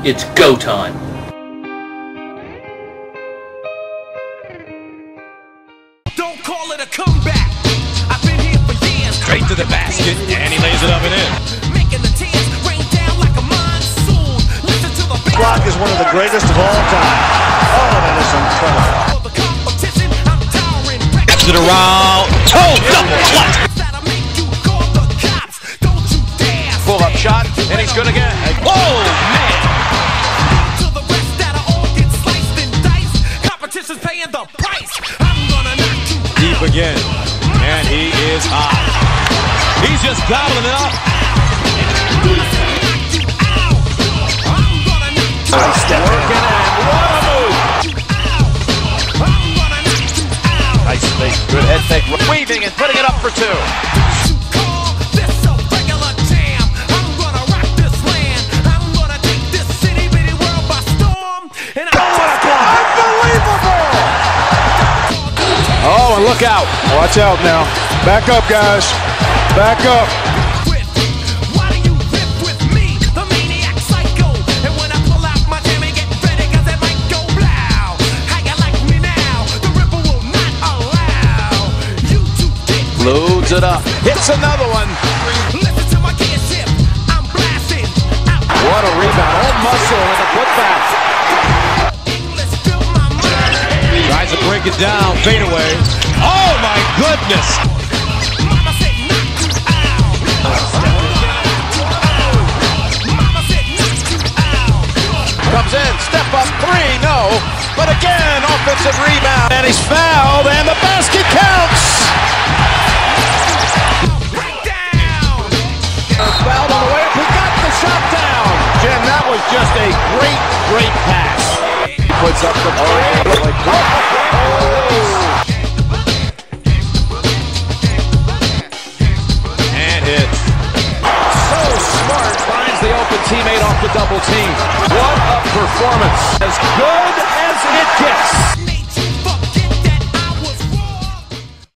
It's go time. Don't call it a comeback. I've been here for years. Straight to the basket, and he lays it up and in. Making the tears rain down like a monsoon. Listen to the bass. Brock is one of the greatest of all time. Oh, that is incredible. For the competition, I'm towering. Wraps it around. Toe double clutch. That'll make you call the cops. Don't you dare. Pull up shot, and he's good again. Oh, man. To the rest that'll all get sliced and diced. Competition's paying the price. I'm gonna knock you out. Deep again, and he is hot. He's just gobbling it up. Nice step working and what a move. Nice fake. Good head fake. Weaving and putting it up for two. Oh, and look out. Watch out now. Back up, guys. Back up. Why do you rip with me, the maniac psycho? And when I pull out my jam and get ready, cause it might go blow. How you like me now? The ripper will not allow you to get Loads it up. Hits another one. Listen to my kid ship. I'm blasting out. What a rebound. Old muscle with a putback. English fill my mind. Tries to break it down. Fade away. Oh, my goodness. Mama said knock you out. Mama said knock you out. Comes in. Step up three. No. But again, offensive rebound. And he's fouled. And the basket counts. Break down. Fouled on the way up. He got the shot down. Jim, that was just a great pass. He puts up the And hits. So smart. Finds the open teammate off the double team. What a performance. As good as it gets.